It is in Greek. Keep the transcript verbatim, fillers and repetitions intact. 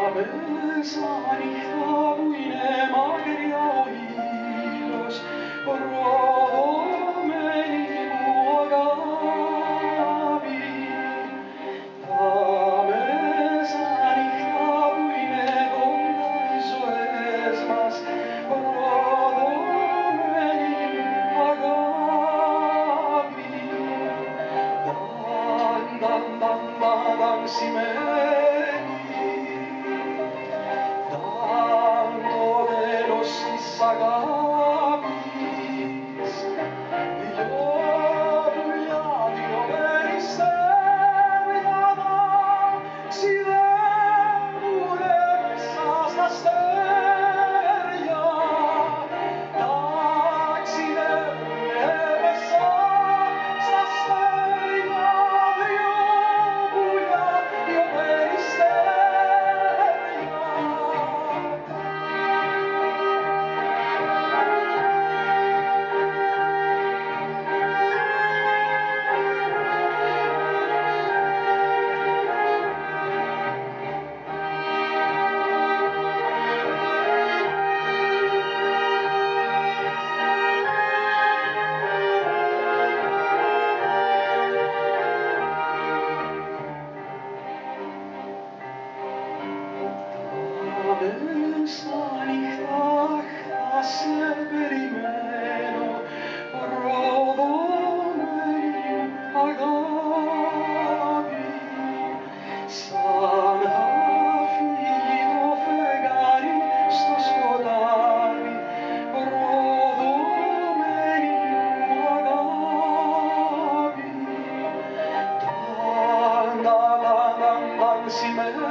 μεσάνυχτα που είναι μακριά ο ήλιος, προδομένη μου αγάπη. Τα μεσάνυχτα που είναι κοντά οι ζωές μας, προδομένη μου αγάπη. Ταν, ταν, ταν, ταν, σημαίνει ταν το τέλος της αγάπης. Δυο πουλιά, δυο περιστέρια ταξιδεύουνε μέσα στα αστέρια, ταξιδεύουνε μέσα στα αστέρια. Δυο πουλιά, δυο περιστέρια. Μεσάνυχτα θα σε περιμένω, προδομένη μου αγάπη. Σαν θα φύγει το φεγγάρι στο σκοτάδι, προδομένη μου αγάπη. Ταν, ταν, ταν, ταν, σημαίνει